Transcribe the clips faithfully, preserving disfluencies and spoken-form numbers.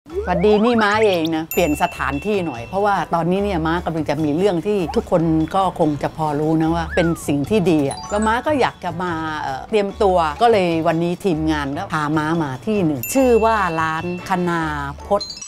สวัสดีนี่ม้าเองนะเปลี่ยนสถานที่หน่อยเพราะว่าตอนนี้เนี่ยม้ากำลังจะมีเรื่องที่ทุกคนก็คงจะพอรู้นะว่าเป็นสิ่งที่ดีอ่ะแล้วม้าก็อยากจะมาเตรียมตัวก็เลยวันนี้ทีมงานก็พาม้ามาที่หนึ่งชื่อว่าร้านคณาพจน์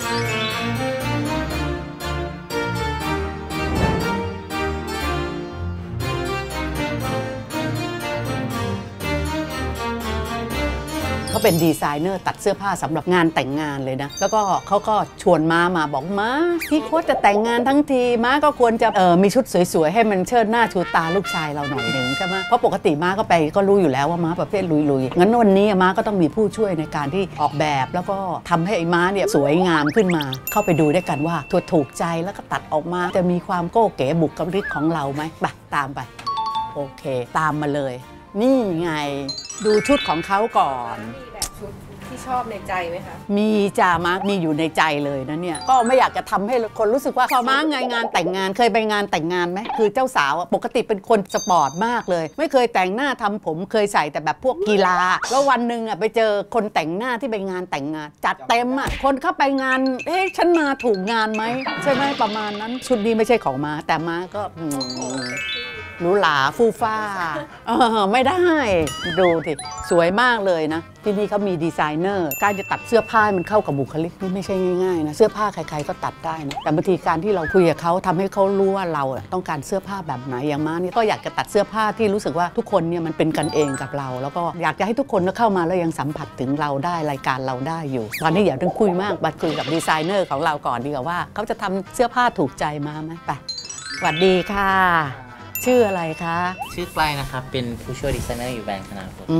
เขาเป็นดีไซเนอร์ตัดเสื้อผ้าสำหรับงานแต่งงานเลยนะแล้วก็เขาก็ชวนม้ามาบอกม้าพี่โค้ชจะแต่งงานทั้งทีม้าก็ควรจะเออมีชุดสวยๆให้มันเชิดหน้าชูตาลูกชายเราหน่อยหนึ่งใช่ไหมเพราะปกติม้าก็ไปก็รู้อยู่แล้วว่าม้าประเภทลุยๆงั้นวันนี้ม้าก็ต้องมีผู้ช่วยในการที่ออกแบบแล้วก็ทำให้ไอ้ม้าเนี่ยสวยงามขึ้นมาเข้าไปดูด้วยกันว่าถูกถูกใจแล้วก็ตัดออกมาจะมีความโก้เก๋บุคลิกของเราไหมไปตามไปโอเคตามมาเลยนี่ไงดูชุดของเขาก่อนที่ชอบในใจไหมคะมีจ่ามาร์กมีอยู่ในใจเลยนะเนี่ยก็ไม่อยากจะทำให้คนรู้สึกว่าพอมาร์กงานงานแต่งงานเคยไปงานแต่งงานไหมคือเจ้าสาวปกติเป็นคนสปอร์ตมากเลยไม่เคยแต่งหน้าทำผมเคยใส่แต่แบบพวกกีฬาแล้ววันหนึ่งอ่ะไปเจอคนแต่งหน้าที่ไปงานแต่งงานจัดเต็มอ่ะคนเข้าไปงานเอ๊ะฉันมาถูกงานไหมใช่ไหมประมาณนั้นชุดนี้ไม่ใช่ของมาแต่มาก็หรูหราฟูฟ้าเออไม่ได้ดูสิสวยมากเลยนะที่นี่เขามีดีไซเนอร์การจะตัดเสื้อผ้ามันเข้ากับบุคลิกนี่ไม่ใช่ง่ายๆนะเสื้อผ้าใครๆก็ตัดได้นะแต่บางทีการที่เราคุยกับเขาทำให้เขารู้ว่าเราต้องการเสื้อผ้าแบบไหนอย่างม้านี่ก็อยากจะตัดเสื้อผ้าที่รู้สึกว่าทุกคนเนี่ยมันเป็นกันเองกับเราแล้วก็อยากจะให้ทุกคนเข้ามาแล้วยังสัมผัสถึงเราได้รายการเราได้อยู่ตอนนี้อย่าต้องคุยมากมาคุยกับดีไซเนอร์ของเราก่อนดีกว่าว่าเขาจะทำเสื้อผ้าถูกใจมาไหมไปสวัสดีค่ะชื่ออะไรคะชื่อไกลนะครับเป็นผู้ช่วยดีไซเนอร์อยู่แบรนด์คณาพจน์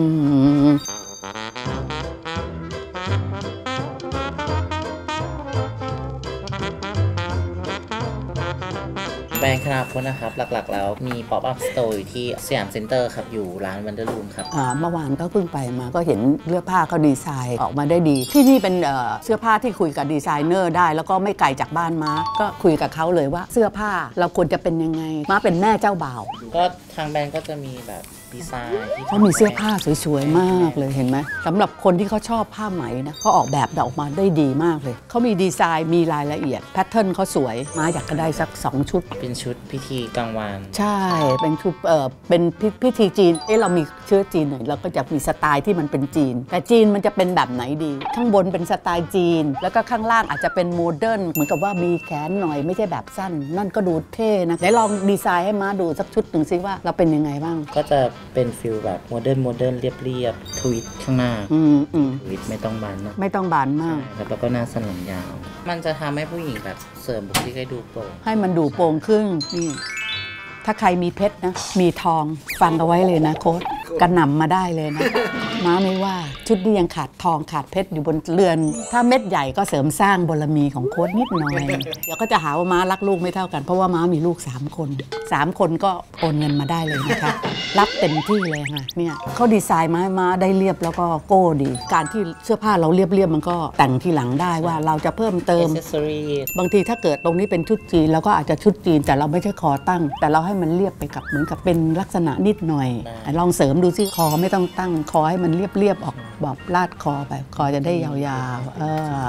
แบรนด์คณาพจน์นะครับหลักๆแล้วมี Pop Up Store อยู่ที่สยามเซ็นเตอร์ครับอยู่ร้าน Wonder Room ครับเมื่อวานก็เพิ่งไปมาก็เห็นเสื้อผ้าเขาดีไซน์ออกมาได้ดีที่นี่เป็นเสื้อผ้าที่คุยกับดีไซเนอร์ได้แล้วก็ไม่ไกลจากบ้านม้าก็คุยกับเขาเลยว่าเสื้อผ้าเราควรจะเป็นยังไงม้าเป็นแม่เจ้าบ่าวก็ทางแบรนด์ก็จะมีแบบดีไซน์เขามีเสื้อผ้าสวยๆมากเลยเห็นไหมสำหรับคนที่เขาชอบผ้าไหมนะเขาออกแบบออกมาได้ดีมากเลยเขามีดีไซน์มีรายละเอียดแพทเทิร์นเขาสวยม้าอยากจะได้สักสองชุดเป็นชุดพิธีกลางวันใช่เป็นชุดเออเป็นพิธีจีนเอ๊ะเรามีเชื้อจีนหน่อยเราก็จะมีสไตล์ที่มันเป็นจีนแต่จีนมันจะเป็นแบบไหนดีข้างบนเป็นสไตล์จีนแล้วก็ข้างล่างอาจจะเป็นโมเดิร์นเหมือนกับว่ามีแขนหน่อยไม่ใช่แบบสั้นนั่นก็ดูเท่นะไหนลองดีไซน์ให้ม้าดูสักชุดหนึ่งซิว่าเราเป็นยังไงบ้างก็จะเป็นฟิลแบบโมเดิร์นโมเดิร์นเรียบๆทวิตข้างหน้าอืมอืมทวิตไม่ต้องบานนะไม่ต้องบานมากแล้วก็หน้าสั้นหลังยาวมันจะทำให้ผู้หญิงแบบเสริมบุคลิกให้ดูโปร่งให้มันดูโปร่งขึ้นนี่ถ้าใครมีเพชรนะมีทองฟังเอาไว้เลยนะโค้ชกระหน่ำมาได้เลยนะม้าไม่ว่าชุดนี้ยังขาดทองขาดเพชรอยู่บนเรือนถ้าเม็ดใหญ่ก็เสริมสร้างบารมีของโค้ชนิดหน่อยเดี๋ยวก็จะหาว่าม้ารักลูกไม่เท่ากันเพราะว่าม้ามีลูกสามคนสามคนก็โอนเงินมาได้เลยนะคะรับเต็มที่เลยค่ะเนี่ยเขาดีไซน์มาม้าได้เรียบแล้วก็โก้ดีการที่เสื้อผ้าเราเรียบๆมันก็แต่งทีหลังได้ว่าเราจะเพิ่มเติมบางทีถ้าเกิดตรงนี้เป็นชุดจีนเราก็อาจจะชุดจีนแต่เราไม่ใช่คอตั้งแต่เราให้มันเรียบไปกับเหมือนกับเป็นลักษณะนิดหน่อยลองเสริมดูซิคอไม่ต้องตั้งคอให้มันเรียบๆออกแบบลาดคอไปคอจะได้ยาวๆเออ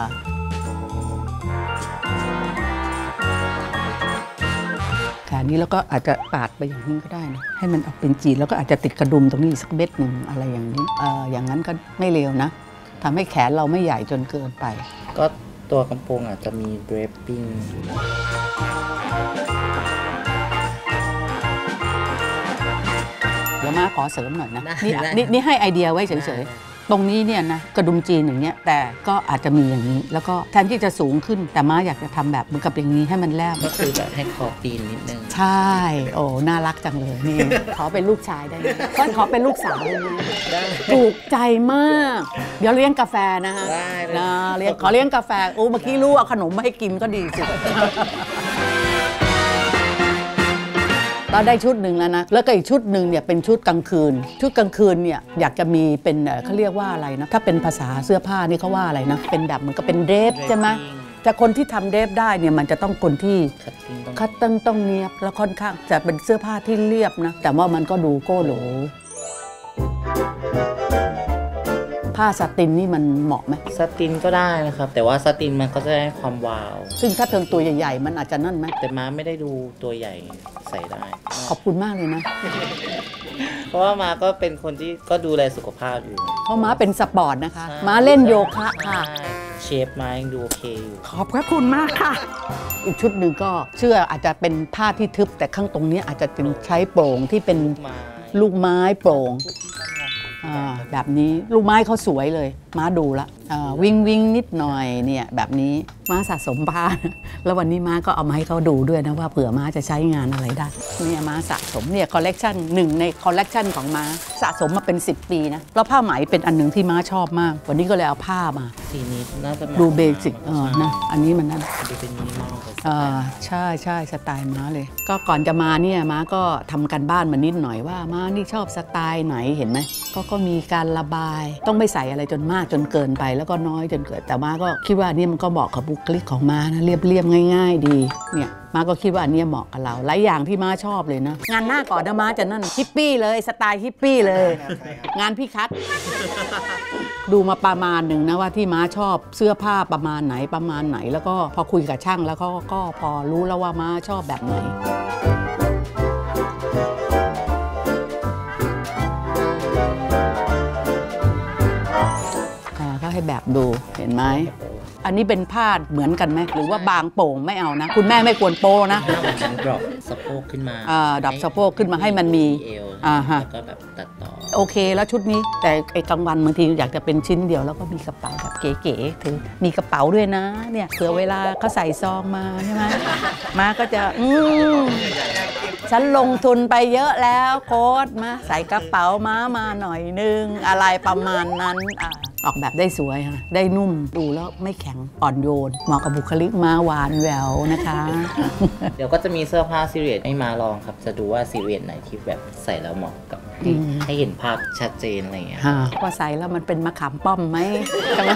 ขานี้แล้วก็อาจจะปาดไปอย่างนี้ก็ได้นะให้มันออกเป็นจีนแล้วก็อาจจะติดกระดุมตรงนี้สักเม็ดหนึ่งอะไรอย่างนี้เอออย่างนั้นก็ไม่เลวนะทำให้แขนเราไม่ใหญ่จนเกินไปก็ตัวกระโปรงอาจจะมีเดรปปิ้งเดี๋ยวมาขอเสริมหน่อยนะนี่นี่นี่ให้ไอเดียไว้เฉยๆตรงนี้เนี่ยนะกระดุมจีนอย่างเงี้ยแต่ก็อาจจะมีอย่างนี้แล้วก็แทนที่จะสูงขึ้นแต่ม้าอยากจะทำแบบเหมือนกับอย่างนี้ให้มันแลบก็คือแบบให้คอปีนนิดนึงใช่โอ้น่ารักจังเลยนี่ขอเป็นลูกชายได้ไหมก็ขอเป็นลูกสาวได้ไหมถูกใจมากเดี๋ยวเลี้ยงกาแฟนะคะนะเลี้ยงขอเลี้ยงกาแฟโอ้เมื่อกี้รู้เอาขนมมาให้กินก็ดีสิเราได้ชุดหนึ่งแล้วนะแล้วก็อีกชุดหนึ่งเนี่ยเป็นชุดกลางคืนชุดกลางคืนเนี่ยอยากจะมีเป็นเขาเรียกว่าอะไรนะถ้าเป็นภาษาเสื้อผ้านี่เขาว่าอะไรนะเป็นแบบเหมือนกับเป็นเดรฟใช่ไหมแต่คนที่ทำเดรฟได้เนี่ยมันจะต้องคนที่คัตติ้งต้องเนียบแล้วค่อนข้างจะเป็นเสื้อผ้าที่เรียบนะแต่ว่ามันก็ดูโก้โหลผ้าสตินนี่มันเหมาะไหมสตินก็ได้นะครับแต่ว่าสตินมันก็จะได้ความวาวซึ่งถ้าเธอตัวใหญ่ๆมันอาจจะนั่นไหมแต่ม้าไม่ได้ดูตัวใหญ่ใส่ได้ขอบคุณมากเลยนะเพราะว่าม้าก็เป็นคนที่ก็ดูแลสุขภาพอยู่เพราะม้าเป็นสปอร์ตนะคะม้าเล่นโยคะค่ะเชฟม้ายังดูโอเคอยู่ขอบพระคุณมากค่ะอีกชุดหนึ่งก็เชื่ออาจจะเป็นผ้าที่ทึบแต่ข้างตรงนี้อาจจะเป็นใช้โปร่งที่เป็นลูกไม้โปร่งแบบนี้ลูกไม้เขาสวยเลยม้าดูละวิ่งวิ่งนิดหน่อยเนี่ยแบบนี้ม้าสะสมผ้าแล้ววันนี้ม้าก็เอามาให้เขาดูด้วยนะว่าเผื่อม้าจะใช้งานอะไรได้เนี่ยม้าสะสมเนี่ยคอลเลกชันหนึ่งในคอลเลกชันของม้าสะสมมาเป็นสิบปีนะแล้วผ้าไหมเป็นอันหนึ่งที่ม้าชอบมากวันนี้ก็เลยเอาผ้ามาสีนี้น่าจะดูเบสิกเออนะอันนี้มันนั่นดูเป็นมินิมอลอ่าใช่ใช่สไตล์ม้าเลยก็ก่อนจะมาเนี่ยม้าก็ทำกันบ้านมานิดหน่อยว่าม้านี่ชอบสไตล์ไหนเห็นไหมก็ก็มีการระบายต้องไม่ใส่อะไรจนมากจนเกินไปแล้วก็น้อยจนเกิดแต่ม้าก็คิดว่านี่มันก็เหมาะกับบุคลิกของม้านะเรียบเรียบง่ายๆดีเนี่ยม้าก็คิดว่าอันนี้เหมาะกับเราหลายอย่างที่ม้าชอบเลยนะงานหน้าก่อนนะม้าจะนั่นฮิปปี้เลยสไตล์ฮิปปี้เลยงานพี่คัทดูมาประมาณหนึ่งนะว่าที่ม้าชอบเสื้อผ้าประมาณไหนประมาณไหนแล้วก็พอคุยกับช่างแล้วก็ก็พอรู้แล้วว่าม้าชอบแบบไหนก็ให้แบบดูเห็นไหมอันนี้เป็นผ้าเหมือนกันไหมหรือว่าบางโป่งไม่เอานะคุณแม่ไม่ควรโป้นะดรอปสะโพกขึ้นมาอ่าดรอปสะโพกขึ้นมาให้มันมีเอวอ่าฮะแล้วก็แบบตัดต่อโอเคแล้วชุดนี้แต่ไอ้กลางวันบางทีอยากจะเป็นชิ้นเดียวแล้วก็มีกระเป๋าแบบเก๋ๆถือมีกระเป๋าด้วยนะเนี่ยเผื่อเวลาเขาใส่ซองมาใช่ไหมมาก็จะอืมฉันลงทุนไปเยอะแล้วโค้ดมาใส่กระเป๋าม้ามาหน่อยนึงอะไรประมาณนั้นอ่าออกแบบได้สวยค่ะได้นุ่มดูแล้วไม่แข็งอ่อนโยนเหมาะกับบุคลิกม้าหวานแหววนะคะเดี๋ยวก็จะมีเสื้อผ้าซีเรียสให้มาลองครับจะดูว่าซีเรียสไหนที่แบบใส่แล้วเหมาะกับให้เห็นภาพชัดเจนอะไรอย่างเงี้ยว่าใส่แล้วมันเป็นมะขามป้อมไหมใช่ไหม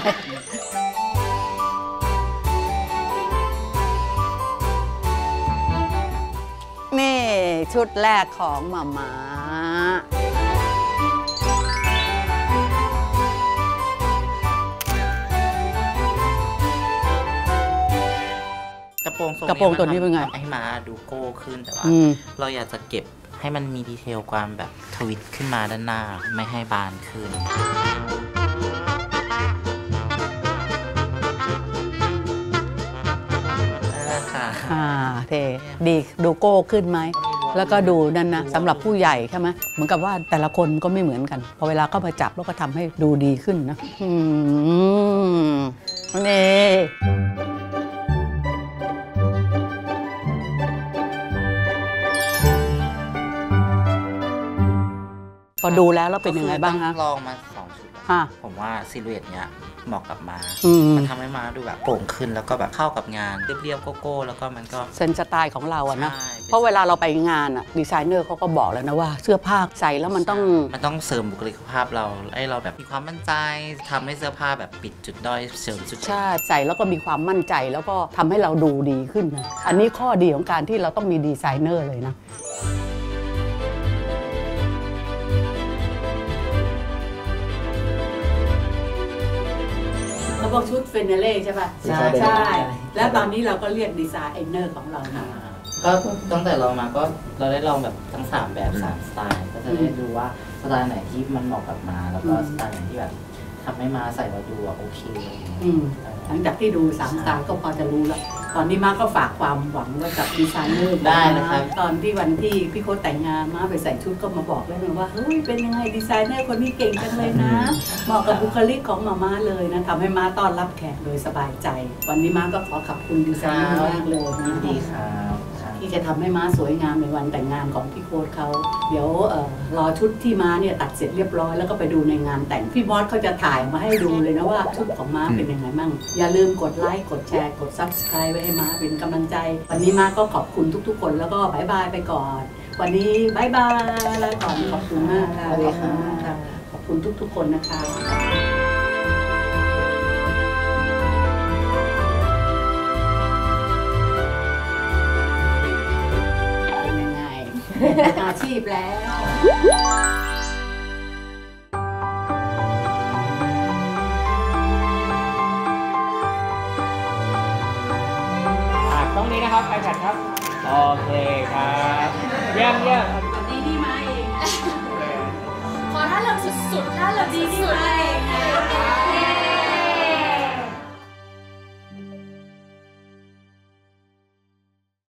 นี่ชุดแรกของหม่าม้ากระโปรงกระโปรงตัวนี้เป็นไงให้มาดูโก้ขึ้นแต่ว่าเราอยากจะเก็บให้มันมีดีเทลความแบบทวิตขึ้นมาด้านหน้าไม่ให้บานขึ้นค่ะอ่าเท่ดีดูโก้ขึ้นไหมแล้วก็ดูนั่นนะสำหรับผู้ใหญ่ใช่ไหมเหมือนกับว่าแต่ละคนก็ไม่เหมือนกันพอเวลาเข้ามาจับแล้วก็ทำให้ดูดีขึ้นนะอืมนี่พอดูแล้วเราเป็นยังไงบ้างคะลองมาสองชุดผมว่าซิลูเอตเนี้ยเหมาะกับม้ามันทำให้ม้าดูแบบโปร่งขึ้นแล้วก็แบบเข้ากับงานเรียบๆโก้ๆแล้วก็มันก็เซนสไตล์ของเราอะนะเพราะเวลาเราไปงานอะดีไซเนอร์เขาก็บอกแล้วนะว่าเสื้อผ้าใส่แล้วมันต้องมันต้องเสริมบุคลิกภาพเราให้เราแบบมีความมั่นใจทำให้เสื้อผ้าแบบปิดจุดด้อยเสริมจุดใช่ใส่แล้วก็มีความมั่นใจแล้วก็ทำให้เราดูดีขึ้นนะอันนี้ข้อดีของการที่เราต้องมีดีไซเนอร์เลยนะเขาบอกชุดเฟเนเล่ใช่ป่ะใช่ใช่แล้วตอนนี้เราก็เรียกดีไซเนอร์ของเรานะก็ตั้งแต่เรามาก็เราได้ลองแบบทั้งสามแบบสามสไตล์ก็จะได้ดูว่าสไตล์ไหนที่มันเหมาะกับมาแล้วก็สไตล์ไหนที่แบบทำให้มาใส่เราดูโอเคหลังจากที่ดูสามสไตล์ก็พอจะรู้แล้วตอนนี้มาก็ฝากความหวังไว้กับดีไซเนอร์ได้นะครับตอนที่วันที่พี่โค้ชแต่งงานมาไปใส่ชุดก็มาบอกแล้วนะว่าเฮ้ยเป็นยังไงดีไซเนอร์คนนี้เก่งจังเลยนะเหมาะกับบุคลิกของมาม่าเลยนะทำให้มาต้อนรับแขกโดยสบายใจวันนี้มาก็ขอขอบคุณดีไซเนอร์มากเลยนะดีครับที่จะทำให้ม้าสวยงามในวันแต่งงานของพี่โค้ชเขาเดี๋ยวรอชุดที่ม้าเนี่ยตัดเสร็จเรียบร้อยแล้วก็ไปดูในงานแต่งพี่บอสเขาจะถ่ายมาให้ดูเลยนะว่าชุดของม้าเป็นยังไงมั่งอย่าลืมกดไลค์กดแชร์กด ซับสไครบ์ ไว้ให้ม้าเป็นกำลังใจวันนี้ม้าก็ขอบคุณทุกๆคนแล้วก็บายบายไปก่อนวันนี้บายบายแล้วก่อนขอบคุณมากค่ะขอบคุณมากค่ะขอบคุณทุกๆคนนะคะอาชีพแล้วนี้นะครับ iPad ครับโอเคครับเยี่ยมเยี่ยมดีดีมาเองขอถ้าเราสุดๆถ้าเราดีดีมาเอง